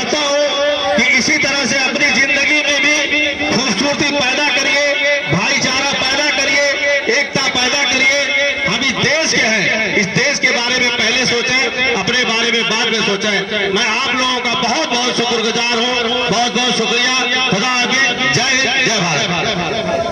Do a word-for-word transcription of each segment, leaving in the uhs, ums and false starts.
चाहता हूँ कि इसी तरह से अपनी जिंदगी में भी खूबसूरती पैदा करिए, भाईचारा पैदा करिए, एकता पैदा करिए। हम इस देश के हैं, इस देश के बारे में पहले सोचें, अपने बारे में बाद में सोचें। मैं आप लोगों का बहुत बहुत शुक्रगुजार हूँ, बहुत बहुत शुक्रिया। खुदा हाफिज, जय हिंद, जय भारत।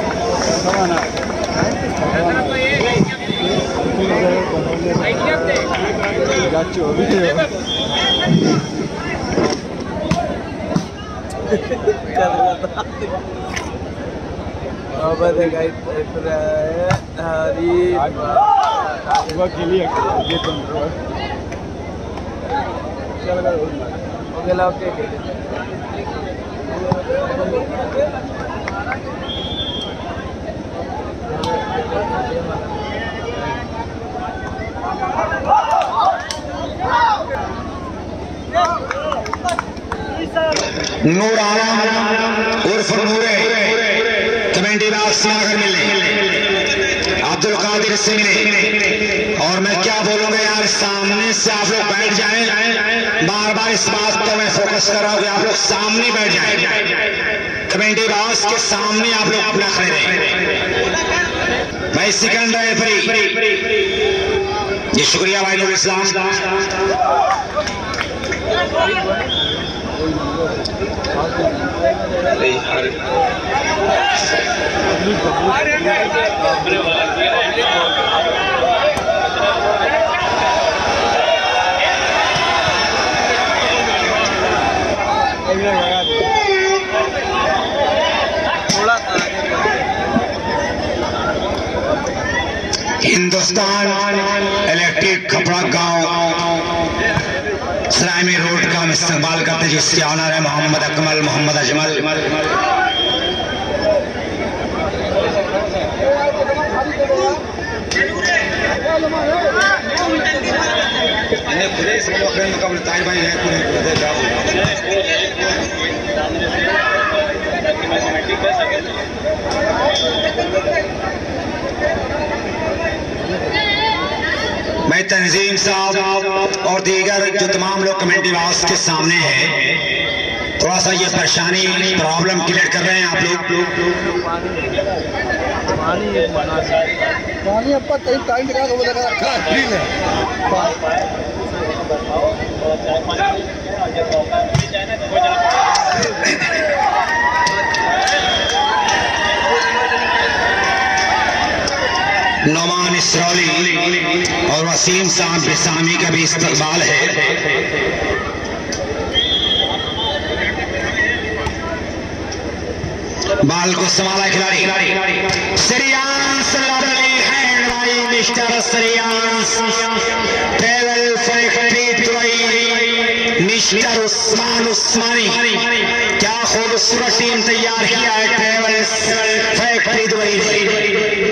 नूर आलम उर्फ नूरे कमेटी बाग सागर मिलने अब्दुल कादिर सिंह ने। और मैं क्या बोलूंगा यार, सामने से आप लोग बैठ जाएं। बार बार इस बात को मैं फोकस कर रहा हूं कि आप लोग सामने बैठ जाएं, कमेटी बाग के सामने आप लोग अपना खड़े रहें। भाई सेकंड रेफरी जी, शुक्रिया भाई नूर इस्लाम। हिंदुस्तान इलेक्ट्रिक खपड़ा गांव सरायमी रोड का हम इस्तेमाल करते, जिसके ऑनर है मोहम्मद अकमल मोहम्मद अजमल। मैं तंजीम साहब और दीगर जो तमाम लोग कमेटी बाग के सामने हैं, थोड़ा सा ये परेशानी प्रॉब्लम क्लियर कर रहे हैं आप लोग। नौमान इसरौली और वसीम साहब बिसामी का भी इस्तकबाल है। बाल को संभाला खिलाड़ी श्रेयांश है, mister Shreyansh Travel Factory Dubai, mister Usman Usmani. क्या खूबसूरत टीम तैयार किया है ट्रेवल फैक्ट्री दुबई।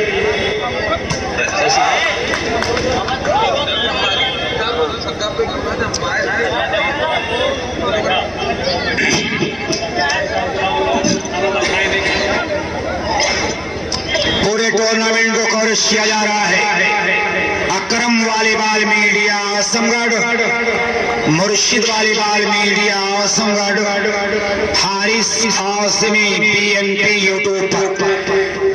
पूरे टूर्नामेंट को कवरेज किया जा रहा है। Akram volleyball media Azamgarh, Murshid volleyball media Azamgarh, Haris Azmi PNP YouTube पर।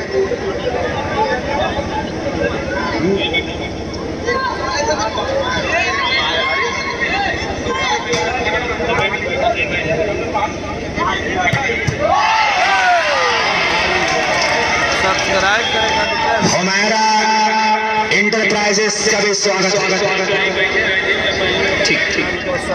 हमारा इंटरप्राइजेस का भी स्वागत ठीक ठीक।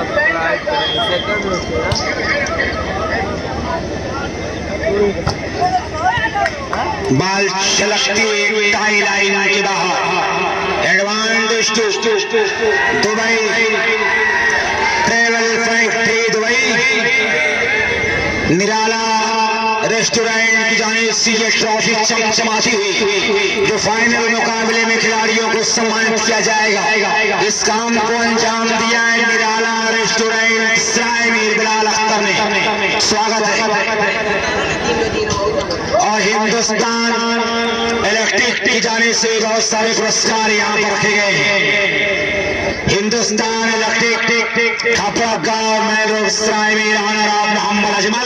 बाल छलकती हुई टाई लाइन के बाहर advantage to Dubai Travel Factory Dubai. Nirala restaurant की जानिब से ये ट्रॉफी चमचमाती हुई जो फाइनल मुकाबले में खिलाड़ियों को सम्मानित किया जाएगा। इस काम को अंजाम दिया है निराला रेस्टोरेंट सरायमीर बिलाल अख्तर ने। स्वागत है। और हिंदुस्तान इलेक्ट्रिक की जानिब से बहुत सारे पुरस्कार यहाँ पर रखे गए हैं। हिंदुस्तान इलेक्ट्रिक खपरा गांव में लोग सराय राम मोहम्मद अजमल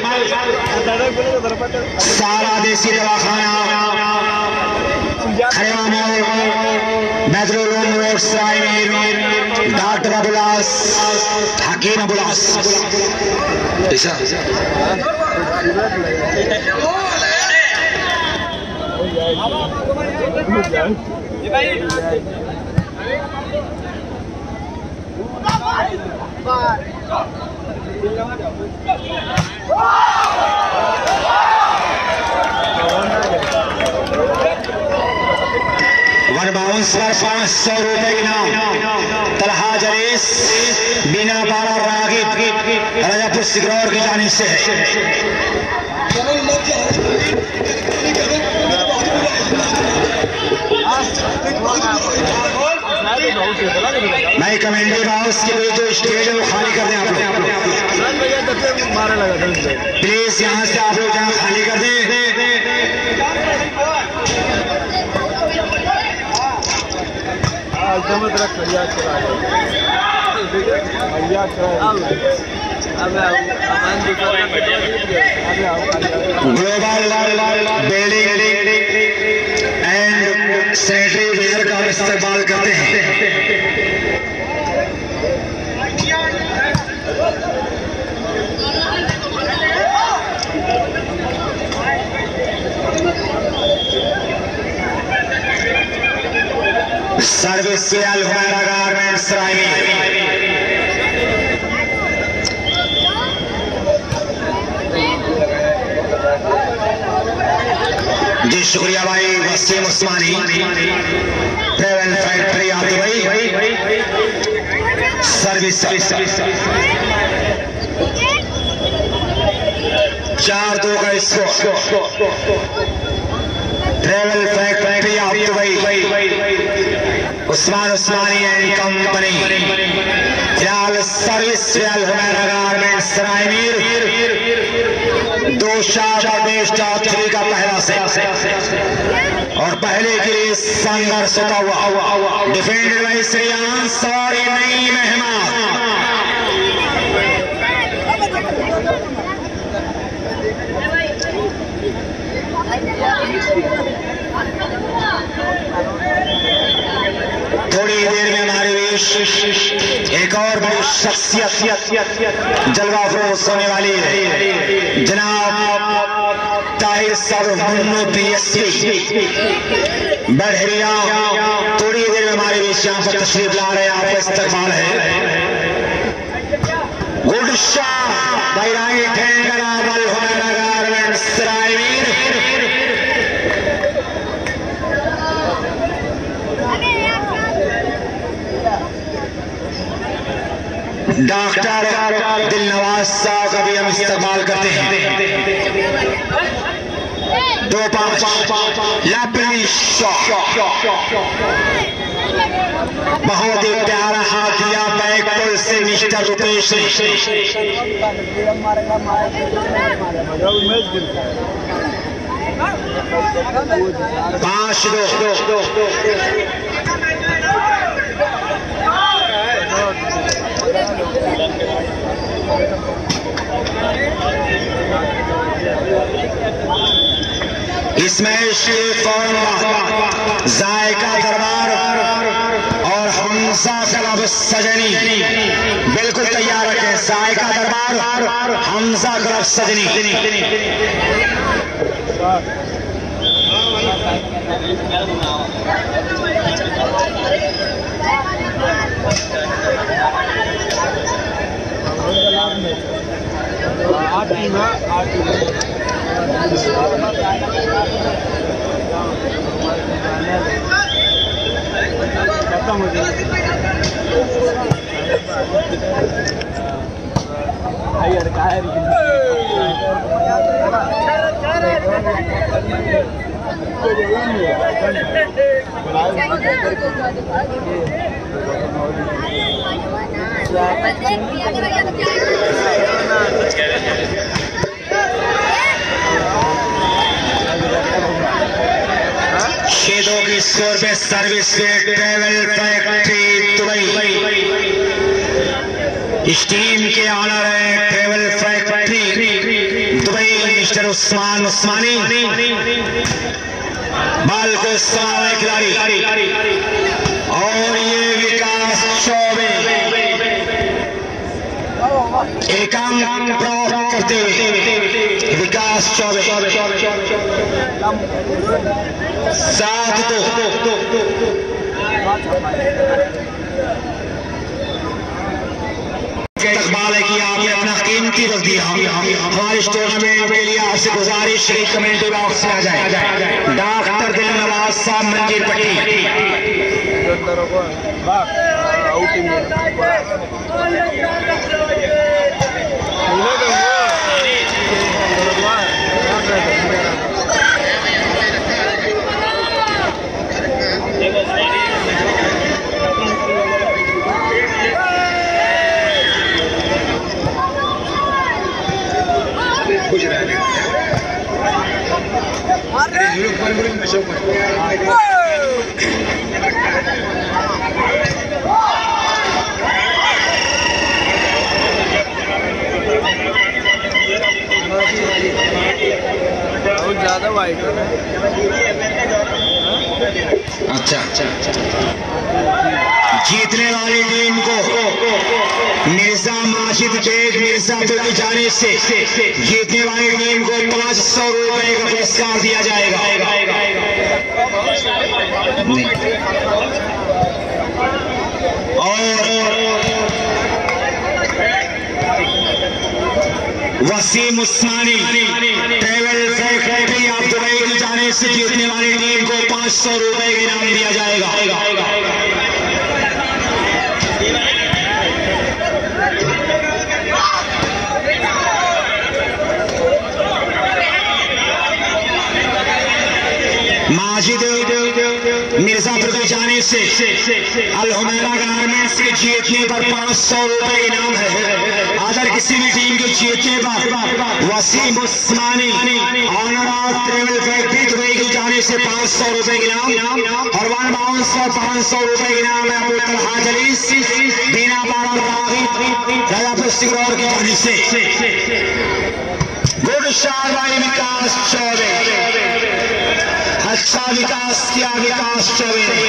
सारा देसी दवाखाना खरेवा मोड़ मैदरुल रोड सराय डॉक्टर अबुलास हकीम अबुलास वन बाउंस पर पांच सौ रुपए इनाम तलहा जरीस बिना बारा रागिब राजापुर सिगरौर की जानिब से है। मैं कमेंट्री बाउंस के लिए जो स्टेज है वो खाली कर दें आप लोग प्लीज, यहाँ से आप लोग जहाँ खाली कर दें। Global building and sanitary ware का इस्तेमाल करते हैं। सर्विस से अल हुमैरा गारमेंट्स सराय जी शुक्रिया भाई वसीम उस्मानी ट्रेवल फैक्ट्री आ दुबई सर्विस चार दो का स्कोर ट्रेवल फैक्ट्री आ Dubai Usman Usmani and company फिलहाल सर्विस अल हुमैरा गारमेंट्स सराय दो शॉट और बेस्ट ऑफ थ्री का पहला सेट और पहले के लिए संघर्ष होता हुआ डिफेंडेड बाय श्रेयांश और नई मेहमान थोड़ी देर में हमारे बीच एक और बड़ी शख्सियत जलवा फरोज होने वाली है जनाब ताहिर सर मुन्नू पीएसपी बढ़िया। थोड़ी देर में हमारे बीच यहाँ पर तशरीफ ला रहे हैं, आपका इस्तकबाल है। Good shot by right hand Al Humaira garments Sarai doctor Dilnawaz साहब का भी हम इस्तेमाल करते हैं। दो पांच बहुत ही प्यारा हाथ दिया बैक पुल से मिस्टर रुपेश पांच दो इस मैच के फौरन जायका दरबार और हमजा क्लब सजनी बिल्कुल तैयार रखें। जायका दरबार हमजा क्लब सजनी छह दो की स्कोर पे सर्विस ट्रेवल फैक्ट्री दुबई इस टीम के ऑनर है Travel Factory Dubai mister Usman Usmani. Ball को सवाल खिलाड़ी और ये विकास चौबे एकांक प्राप्त करते हुए विकास चौबे सात दो इकबाल है कि आपने अपना कीमती वक्त दिया। हमारे इस टूर्नामेंट के लिए आपसे गुजारिश है कमेंट्री बॉक्स में आ जाए। डॉक्टर दिल नवाज साहब मंजीर पट्टी बहुत ज्यादा वाइट है। अच्छा जीतने वाली टीम को मिर्जा माजिद बेग मिर्जापुर की जानिब से जीतने वाली टीम को पांच सौ रुपए का पुरस्कार दिया जाएगा। और वसीम उस्मानी ट्रेवल फैक्ट्री आप दुबई की जाने से जीतने वाली टीम को पांच सौ रुपए का इनाम दिया जाएगा। माजिद मिर्जापुर की जाने से अल हुमैरा गारमेंट्स के जीतने पर पांच सौ रुपए इनाम है। अगर किसी भी टीम के जीतने पर Wasim Usmani owner of Travel Factory Dubai की जाने से पांच सौ रुपए इनाम और वन बाउंस पर पांच सौ रुपए इनाम है। अबू तलहा जलीस बीना बारा राजापुर सिगरौर की जाने से good shot by Vikas Chaubey. अच्छा विकास किया विकास चौबे ने।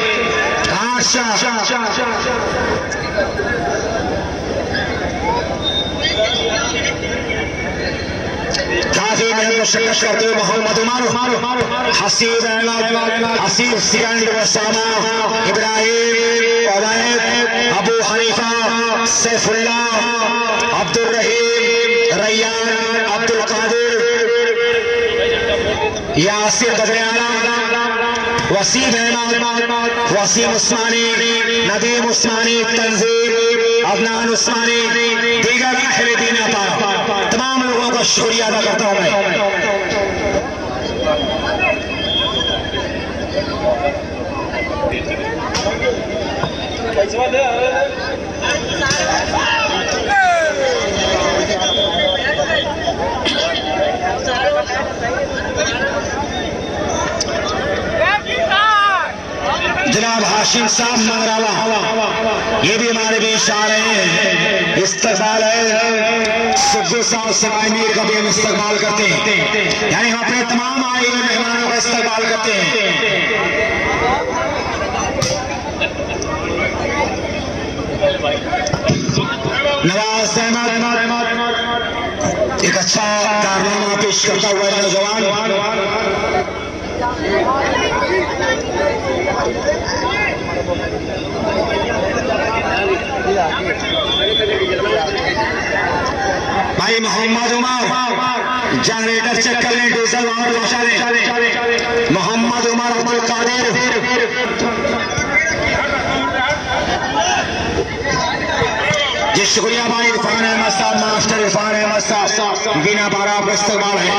काफी मेहनत मशक्कत करते हुए मोहम्मद उमर हसीब अहमद हसीब सिकंद वसामा इब्राहिम अवैद अबू हनीफा सैफुल्लाह अब्दुल रहीम रैयान अब्दुल कादिर यासिर बदरियाना वसीम अहमद वसीम उस्मानी नदीम उस्मानी तंजीर अदनान उस्मानी दीगर अहले दीन अता तमाम लोगों का शुक्रिया अदा करता हूं मैं। जनाब हाशिम साहब मंगराला ये भी हमारे बीच आ रहे हैं। इस्तकबाल है सुब्बू साहब सवाई मीर का भी हम इस्तकबाल करते हैं, यानी हम अपने तमाम आए हुए मेहमानों का इस्तकबाल करते हैं। नवाज अहमद एक अच्छा कारनामा पेश करता हुआ नौजवान भाई मोहम्मद उमर जनरेटर चेक कर लें, डीजल वहां पहुंचा लें। मोहम्मद उमर अब्दुल कादिर जी शुक्रिया भाई। इरफान अहमद साहब मास्टर इरफान अहमद साहब बिना बारा आपका इस्तेमाल है।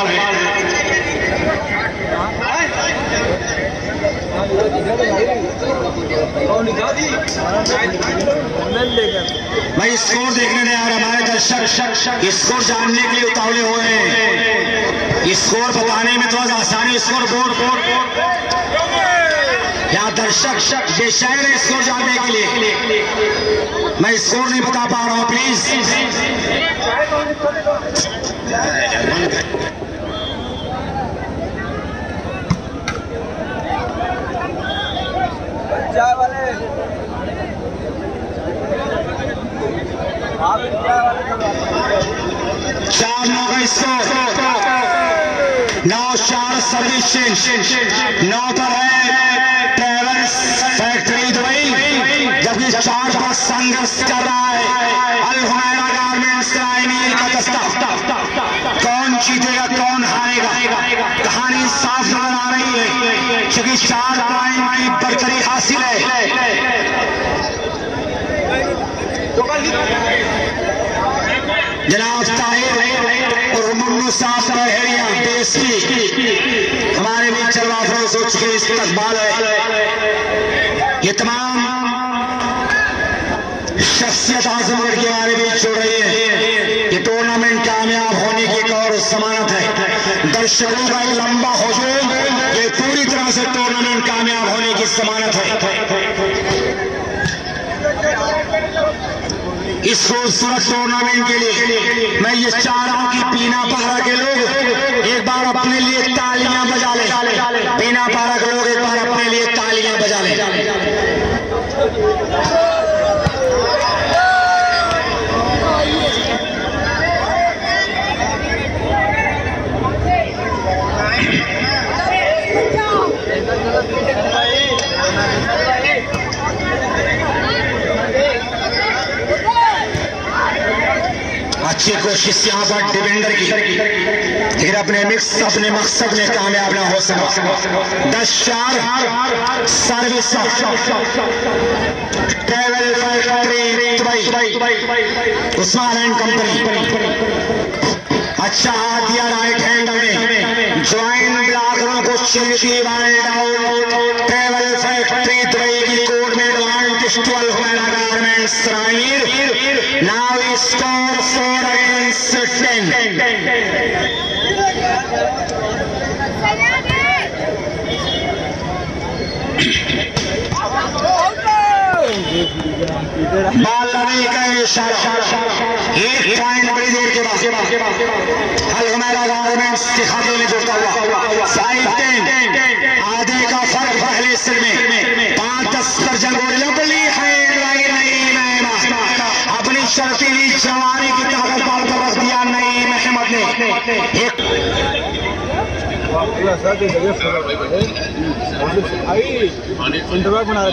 भाई स्कोर देखने नहीं आ रहा, हमारे दर्शक स्कोर जानने के लिए उतावले हुए हैं। स्कोर बताने में थोड़ा सा आसानी, स्कोर बोर्ड बोर्ड या दर्शक बेशैन है स्कोर जानने के लिए। मैं स्कोर नहीं बता पा रहा हूं, प्लीज। चार नौ का स्कोर, नौ चार सर्विस चेंज, नौ पर है ट्रेवल्स फैक्ट्री दुबई, जबकि चार पर संघर्ष कर रहा है अल हुमैरा गारमेंट्स रायमीर का दस्ता। कौन जीतेगा कौन हारेगा, कहानी साफ नजर आ रही है, क्योंकि चार पॉइंट की बरकरी हासिल है। जनाब ताहिर और मुन्नू साहब लहरिया देश की हमारे भी चलवा फरोश हो चुके इस्तकबाल है। ये तमाम शख्सियत आजम के बारे में छोड़ रही है। ये टूर्नामेंट कामयाब होने की एक और जमानत है। दर्शकों का एक लंबा हुजूम ये पूरी तरह से टूर्नामेंट कामयाब होने की जमानत है। इस खूबसूरत टूर्नामेंट के लिए मैं ये चाह रहा हूं कि पीना पारा के लोग एक बार अपने लिए तालियां बजा ले। पीना पारा के लोग एक बार अपने लिए तालियां बजा ले। अच्छी कोशिश यहाँ पर डिफेंडर की, लेकिन अपने मिक्स अपने मकसद में कामयाब ना हो सका। दस चार service Travel Factory Dubai Usman and company. अच्छा हाथ दिया राइट हैंडर में, ज्वाइन ब्लॉकरों को चिमची वाले डाउन। ट्रेवल फैक्ट्री दुबई की कोड में advantage twelve Humaira garments Raimir. Now score four against ten. Ball लड़ाई का इशारा, एक पॉइंट बड़ी देर के बाद अल हुमैरा गारमेंट्स के खाते में जुड़ता हुआ फाइव टेन। आधे का फर्क पहले सिर में पांच दस दर्जन गोली लपली है। अपनी शर्तीली जवानी की ताकत बाल पर रख दिया नईम अहमद ने। एक बना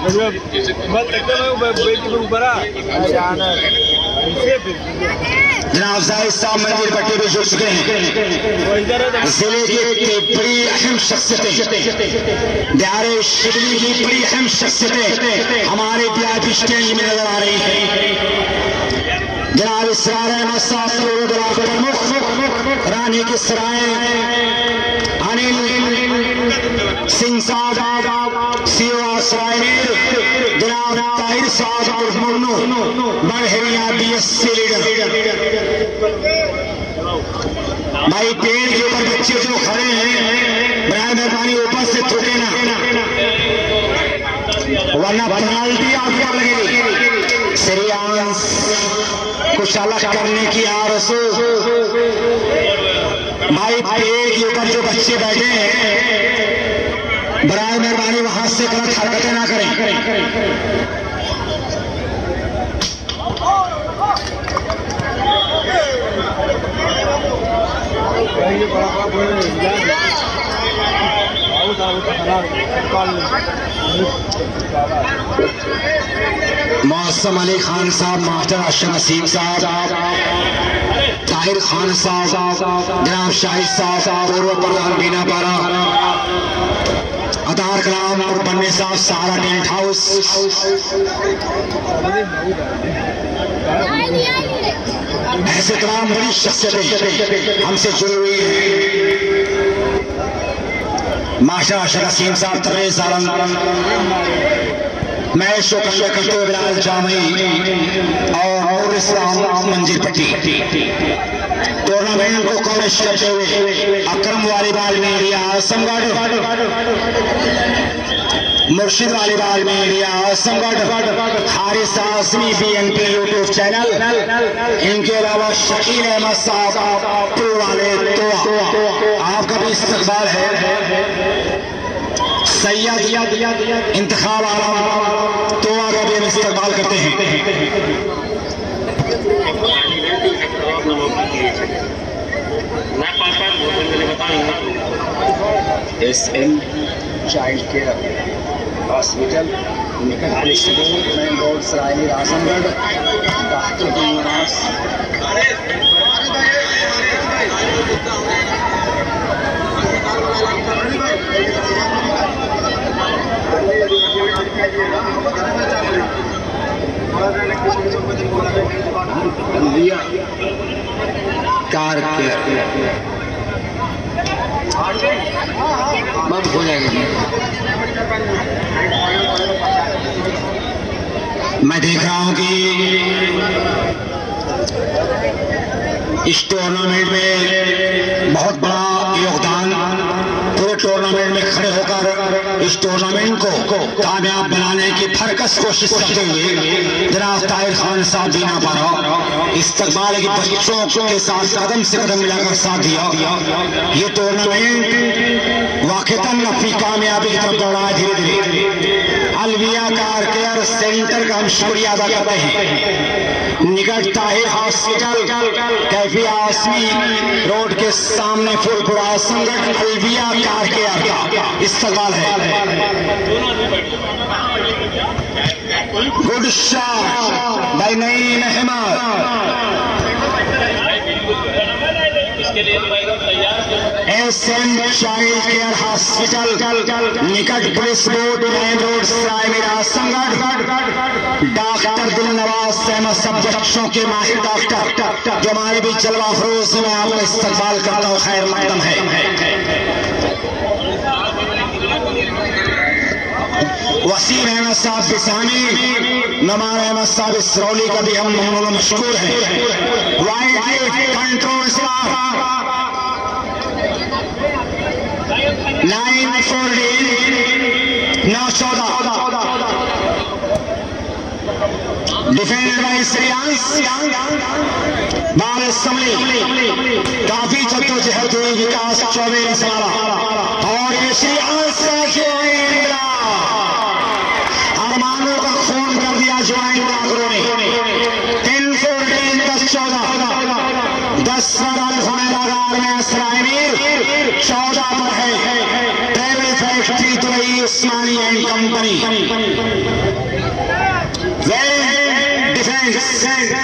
जनाब जाहिद साहब मंदिर पट्टी पे जुड़ चुके हैं। जिले की बड़ी अहम शख्सियतें, दियारे शिबली की बड़ी अहम शख्सियतें हमारे वीआईपी स्टेज में नजर आ रही है। जनाब इसरार अहमद साहब प्रमुख, रानी की सराय अनिल सिंह साहब सीओ रायमीर, जनाब ताहिर साहब और मुन्नू बड़हरिया बीएससी लीडर। भाई पेड़ के ऊपर बच्चे जो खड़े हैं बराए मेहरबानी ऊपर से थूके ना, वरना पेनाल्टी आपको लगेगी। श्रेयांश कुछ अलग करने की आरज़ू। भाई पेड़ के ऊपर जो बच्चे बैठे हैं बराए मेहरबानी वहां से गलत हरकतें ना करें। मौसम अली खान साहब, मास्टर अशरफ नसीम साहब, ताहिर खान साहब, जनाब शाहिद साहब, पूर्व प्रधान बीना पारा, अतार कलाम और बन्ने साहब, सहारा टेंट हाउस। ऐसे तमाम बड़ी शख्सियतें हमसे जुड़ी हुई हैं। माशा अशरफ नसीम साहब, तरे सारंग, मैं शो करते हुए बिलाल जामई और इस्लाम मंजिल पट्टी। टूर्नामेंट को कवरेज करते हुए अकरम वालीबाल में Azamgarh, Murshid volleyball media Azamgarh, Haris Azmi B N P YouTube channel, इनके अलावा शकील अहमद साहब टू वाले तो आपका भी इस्तकबाल है। सैयद इंतखाब आलम तो का भी हम इस्तकबाल करते हैं। S M child care hospital, निकट police station, main road, Saraili, Azamgarh. Doctor कार बंद हो जाएगी। मैं देख रहा हूं कि इस टूर्नामेंट में बहुत बड़ा योगदान, पूरे टूर्नामेंट में खड़े होकर इस टूर्नामेंट को कामयाब बनाने की भरकस कोशिश करते हुए जनाब ताहिर खान साहब दीना पारा इस्तकबाल के बच्चों के साथ कदम से कदम मिलाकर साथ दिया। ये टूर्नामेंट वाकईतन अपनी कामयाबी की तरफ दौड़ा है धीरे धीरे। अलविया कार केयर सेंटर का हम शुक्रिया अदा करते हैं। निकट ताहिर हॉस्पिटल, कैफी आसमी रोड के सामने फुलपुरा आजमगढ़, अलविया कार केयर का इस्तकबाल है। Good shot by Naeem Ahmad. S M child care hospital, निकट police board, main road, Saraili, Azamgarh. Doctor Dilnawaz Ahmad सब बच्चों के माहिर डॉक्टर जो हमारे भी जलवा फरोज में आपका इस्तकबाल करता हूँ, खैर मकदम है। वसीम अहमद साहब बिसानी, नमान अहमद साहब इसरौली का भी हम मशहूर है। वाइड कंट्रोल नाइन फोर्टीन नौ चौदह डिफेंडेड बाई श्रेयांश बाल असम्बली। काफी जद्दोजहद हुई, विकास चौबे ने संभाला और ये श्रेयांश अरमानों का खून कर दिया ज्वाइन नागरों ने। टेन फोर्टीन दस चौदह दस रन हुनैरागार में असराइमीर चौदह पर है। ट्रेवल फैक्ट्री तो रही Usmani and company. Well defence,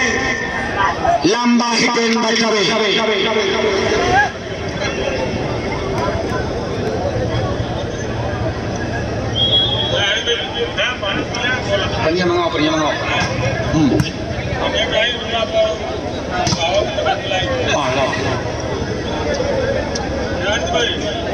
लंबा हिट इन बचावे। पनिया मंगाओ, पनिया मंगाओ। हाँ